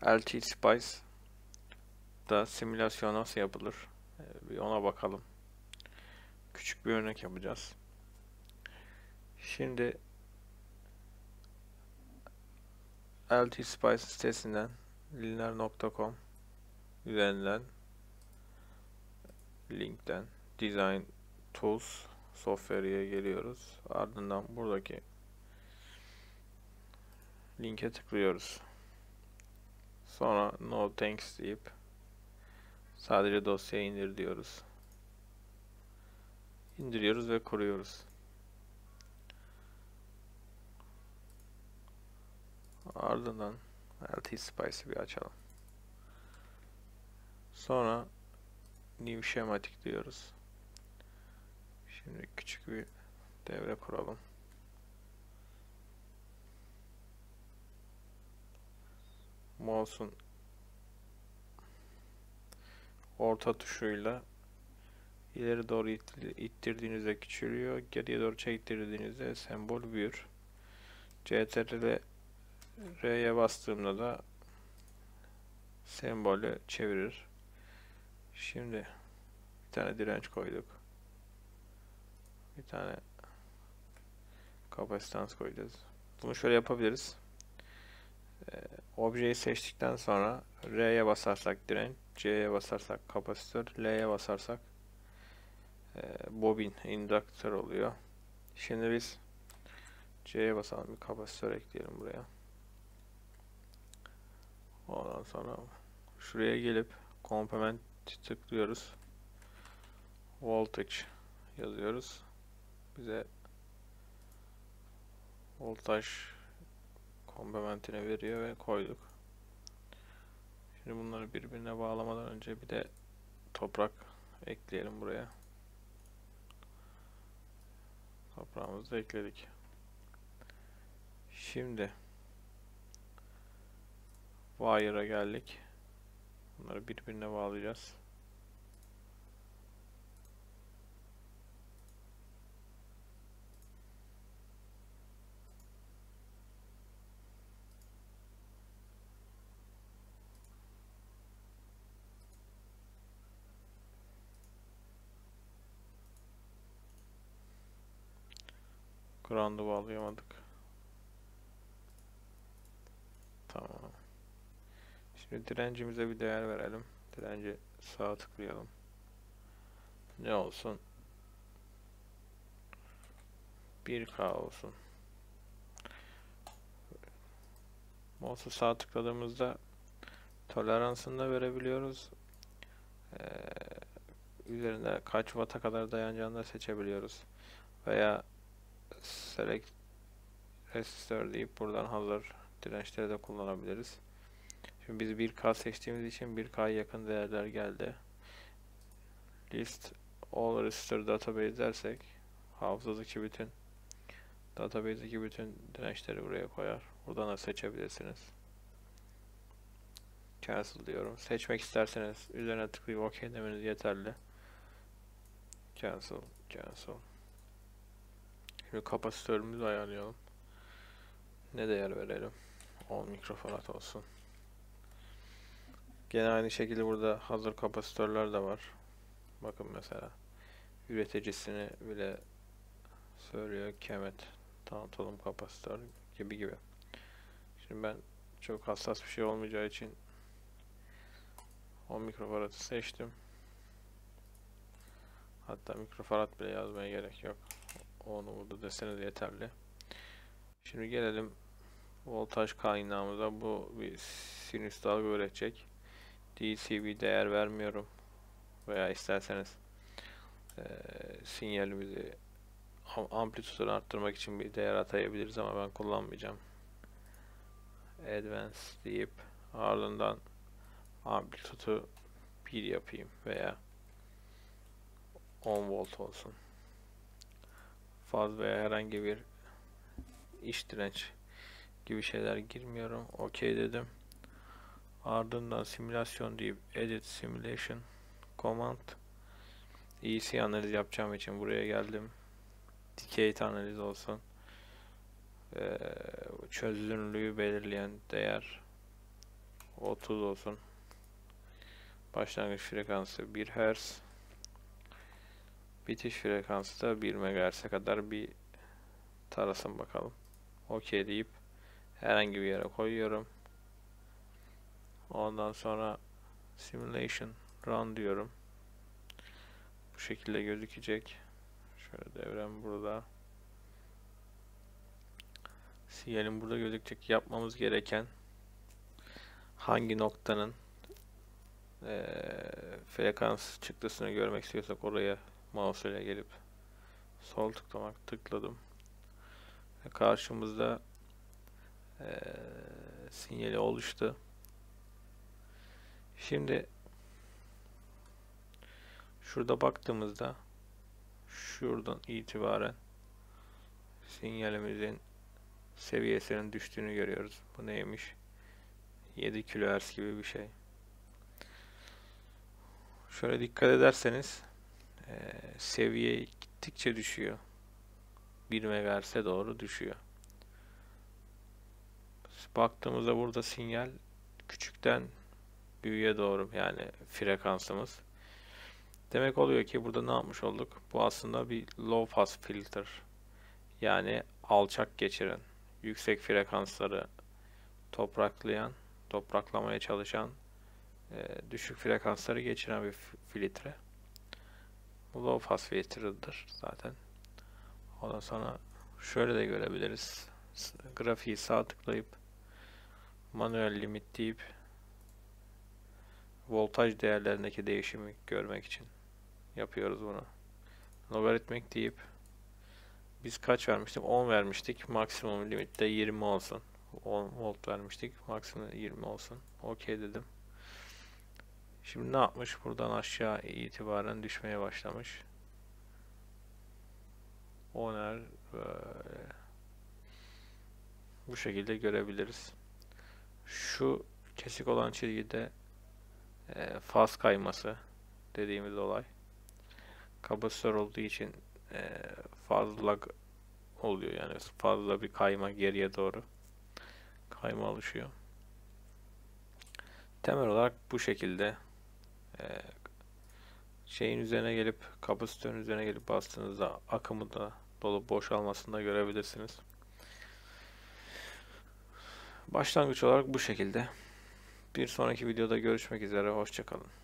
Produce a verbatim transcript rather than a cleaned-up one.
L T Spice da simülasyon nasıl yapılır? Ee, bir ona bakalım. Küçük bir örnek yapacağız. Şimdi L T Spice sitesinden linear nokta com üzerinden linkten Design Tools Software'ye geliyoruz. Ardından buradaki linke tıklıyoruz. Sonra No Thanks deyip sadece dosyayı indir diyoruz. İndiriyoruz ve kuruyoruz. Ardından L T Spice'ı bir açalım. Sonra New Schematic diyoruz. Şimdi küçük bir devre kuralım. Mouse'un orta tuşuyla ileri doğru ittirdiğinizde küçülüyor. Geriye doğru çektirdiğinizde sembol büyür. C T R L R'ye bastığımda da sembolü çevirir. Şimdi bir tane direnç koyduk. Bir tane kapasitans koyacağız. Bunu şöyle yapabiliriz. Ee, objeyi seçtikten sonra R'ye basarsak direnç, C'ye basarsak kapasitör, L'ye basarsak e, bobin, indüktör oluyor. Şimdi biz C'ye basalım, bir kapasitör ekleyelim buraya. Ondan sonra şuraya gelip complement tıklıyoruz. Voltage yazıyoruz. Bize voltaj komplementini veriyor ve koyduk. Şimdi bunları birbirine bağlamadan önce bir de toprak ekleyelim buraya. Toprağımızı da ekledik. Şimdi wire'a geldik. Bunları birbirine bağlayacağız. Ground'u bağlayamadık. Tamam. Şimdi direncimize bir değer verelim. Direnci sağa tıklayalım. Ne olsun? bir K olsun. Mouse'u sağ tıkladığımızda toleransını da verebiliyoruz. Ee, üzerinde kaç watt'a kadar dayanacağını da seçebiliyoruz. Veya select resistor deyip buradan hazır dirençleri de kullanabiliriz. Şimdi biz bir K seçtiğimiz için bir K'ya yakın değerler geldi. List all resistor database dersek hafızadaki bütün database'deki bütün dirençleri buraya koyar. Buradan da seçebilirsiniz. Cancel diyorum. Seçmek isterseniz üzerine tıklayıp OK demeniz yeterli. Cancel, cancel. Şimdi kapasitörümüzü ayarlayalım. Ne değer verelim? on mikrofarad olsun. Gene aynı şekilde burada hazır kapasitörler de var. Bakın mesela üreticisini bile söylüyor. Kemet tanıtalım kapasitör gibi gibi. Şimdi ben çok hassas bir şey olmayacağı için on mikrofarad'ı seçtim. Hatta mikrofarad bile yazmaya gerek yok. Onu burada deseniz yeterli. Şimdi gelelim voltaj kaynağımıza. Bu bir sinüs dalga üretecek. D C bir değer vermiyorum. Veya isterseniz e, sinyalimizi amplitüdünü arttırmak için bir değer atayabiliriz ama ben kullanmayacağım. Advance deyip ardından amplitüdü bir yapayım veya on volt olsun. Faz veya herhangi bir iç direnç gibi şeyler girmiyorum. OK dedim. Ardından simülasyon deyip edit simulation command E C analiz yapacağım için buraya geldim. Decay analiz olsun. Ee, çözünürlüğü belirleyen değer otuz olsun. Başlangıç frekansı bir hertz. Bitiş frekansı da bir megahertz'e kadar bir tarasın bakalım. OK deyip herhangi bir yere koyuyorum. Ondan sonra simulation run diyorum. Bu şekilde gözükecek. Şöyle devrem burada. Sinyalin burada gözükecek. Yapmamız gereken hangi noktanın e, frekans çıktısını görmek istiyorsak oraya mouse ile gelip sol tıklamak, tıkladım. Ve karşımızda e, sinyali oluştu. Şimdi şurada baktığımızda şuradan itibaren sinyalimizin seviyesinin düştüğünü görüyoruz. Bu neymiş? yedi kilohertz gibi bir şey. Şöyle dikkat ederseniz e, seviye gittikçe düşüyor. bir megahertz'e doğru düşüyor. Baktığımızda burada sinyal küçükten büyüğe doğru, yani frekansımız. Demek oluyor ki burada ne yapmış olduk? Bu aslında bir low pass filter. Yani alçak geçiren, yüksek frekansları topraklayan, topraklamaya çalışan, e, düşük frekansları geçiren bir filtre. Bu low pass filtre'dır zaten. Ondan sonra şöyle de görebiliriz. Grafiği sağ tıklayıp manuel limit deyip voltaj değerlerindeki değişimi görmek için yapıyoruz bunu. Logaritmik deyip biz kaç vermiştik? on vermiştik. Maksimum limitte yirmi olsun. on volt vermiştik. Maksimum yirmi olsun. OK dedim. Şimdi ne yapmış? Buradan aşağı itibaren düşmeye başlamış. Oner böyle. Bu şekilde görebiliriz. Şu kesik olan çizgide e, faz kayması dediğimiz olay. Kapasitör olduğu için e, fazla oluyor, yani fazla bir kayma, geriye doğru kayma oluşuyor. Temel olarak bu şekilde e, şeyin üzerine gelip kapasitörün üzerine gelip bastığınızda akımı da dolup boşalmasını da görebilirsiniz. Başlangıç olarak bu şekilde. Bir sonraki videoda görüşmek üzere. Hoşça kalın.